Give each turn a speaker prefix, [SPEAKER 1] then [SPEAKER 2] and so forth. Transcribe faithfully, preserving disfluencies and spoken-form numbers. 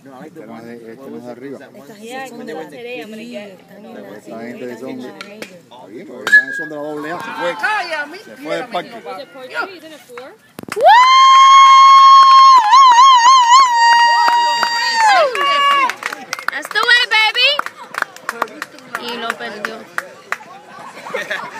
[SPEAKER 1] Este no es de, este no es de arriba.
[SPEAKER 2] Esta gente de la serea,
[SPEAKER 1] Esta gente que son... Está bien, porque esta son de la doble A. Se fue, se fue del parque.
[SPEAKER 2] That's the way, baby. Y lo perdió.